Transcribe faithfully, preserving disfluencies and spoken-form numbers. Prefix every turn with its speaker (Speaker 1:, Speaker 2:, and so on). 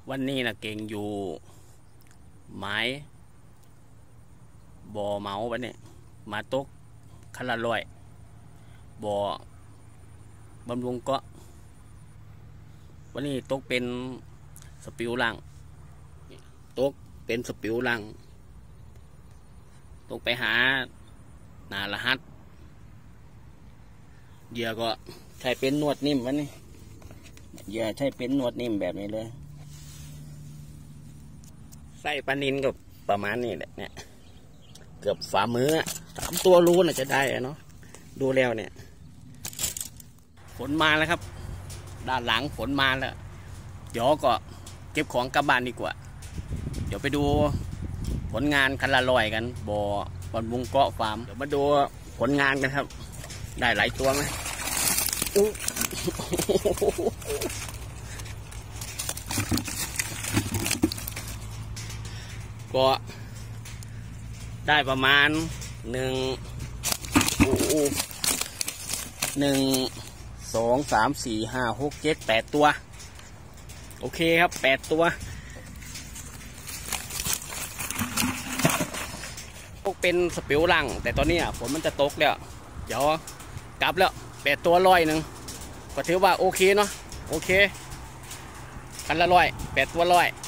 Speaker 1: วันนี้นะเก่งอยู่ไม้บ่อเมาวันนี้มาตกคันละร้อยบ่อบำรุงเกาะวันนี้ตกเป็นสปิวลังตกเป็นสปิวลังตกไปหาหนาละหัดเหยื่อก็ใช้เป็นนวดนิ่มวันนี้เหยื่อใช้เป็นนวดนิ่มแบบนี้เลยไส้ปลานินก็ประมาณนี้แหละเนี่ยเกือบฝ่ามือสามตัวรู้น่าจะได้เนาะดูแล้วเนี่ยฝนมาแล้วครับด้านหลังฝนมาแล้วเดี๋ยวก็เก็บของกลับบ้านดีกว่าเดี๋ยวไปดูผลงานคันละลอยกันบ่อบำรุงเกาะฟาร์มเดี๋ยวมาดูผลงานกันครับได้หลายตัวไหมก็ได้ประมาณหนึ่งหนึ่งสองสามสี่ห้าหกเจ็ดแปดตัวโอเคครับแปดตัวพวกเป็นสปิวลังแต่ตอนนี้ฝนมันจะตกแล้วเดี๋ยวกลับแล้วแปดตัวร้อยหนึ่งก็ถือว่าโอเคเนาะโอเคคันละร้อยแปดตัวร้อย